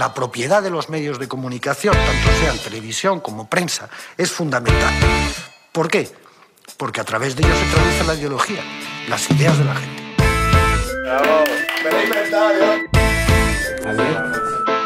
la propiedad de los medios de comunicación, tanto sean televisión como prensa, es fundamental. ¿Por qué? Porque a través de ellos se traduce la ideología, las ideas de la gente. ¡Bravo! ¡Me lo he inventado yo! A ver.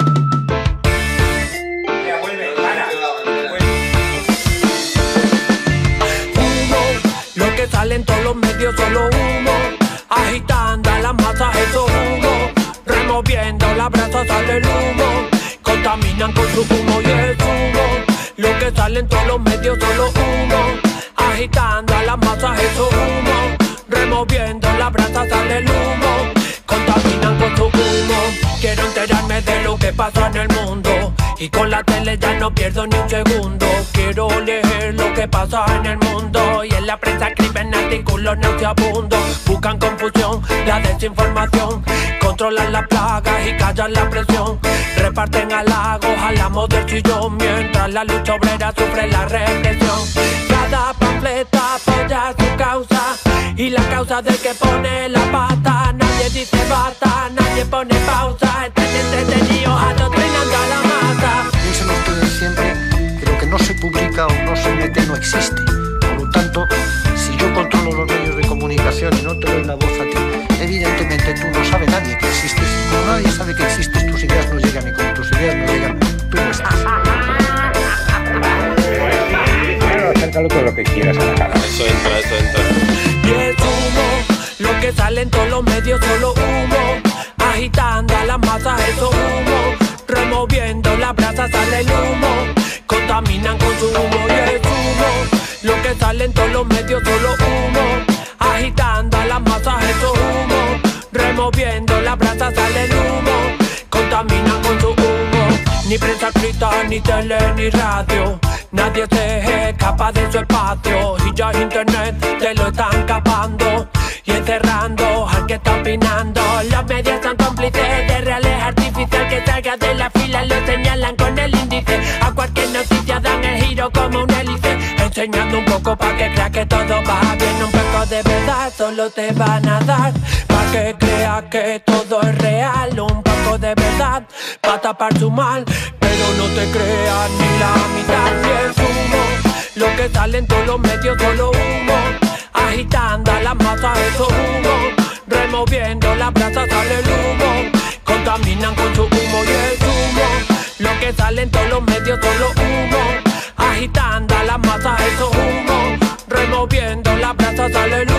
Lo que sale en todos los medios solo humo, agitando a las masas eso humo, removiendo la brasa sale el humo, contaminan con su humo y es humo. Lo que sale en todos los medios solo humo, agitando a las masas eso humo, removiendo la brasa sale el humo, contaminan con su humo. Quiero enterarme de lo que pasa en el mundo y con la tele ya no pierdo ni un segundo. Quiero leer lo que pasa en el mundo y en la prensa escriben artículos nauseabundos. Buscan confusión, la desinformación, controlan las plagas y callan la presión. Reparten halagos al amo del sillón mientras la lucha obrera sufre la represión. Cada panfleto apoya su causa y la causa del que pone la pata. Nadie dice basta, nadie pone pausa. Están entretenidos adoctrinando a la masa. Piensen ustedes siempre que lo que no se publica o no se mete no existe. Por lo tanto, si yo controlo los medios de comunicación y no te doy la voz a ti, evidentemente tú no sabes nadie que existes. Como nadie sabe que existes, tus ideas no llegan, y como tus ideas no llegan, tú no estás. Bueno, acércalo todo lo que quieras a la cara. Eso entra. Y es humo, lo que sale en todos los medios solo humo, agitando a las masas eso humo, removiendo la brasa sale el humo, contaminan con su humo y es humo. Lo que sale en todos los medios solo humo, agitando a las masas eso humo, removiendo la brasa sale el humo, contaminan con su humo. Ni prensa escrita, ni tele, ni radio, nadie se escapa de su espacio. Y ya internet te lo están capando y encerrando al que está opinando. Los medios son cómplices de reales artificial, que salga de la fila lo señalan con el índice. A cualquier noticia dan el giro como un hélice, enseñando un poco pa' que creas que todo va bien. Un poco de verdad solo te van a dar pa' que creas que todo es real. Un poco de verdad pa' tapar su mal, pero no te creas ni la mitad. Y es humo, lo que sale en todos los medios solo humo, agitando a las masas eso humo, removiendo la brasa sale el humo, contaminan con su humo y es humo. Lo que sale en todos los medios solo humo, agitando a las masas eso humo, removiendo la brasa sale el humo.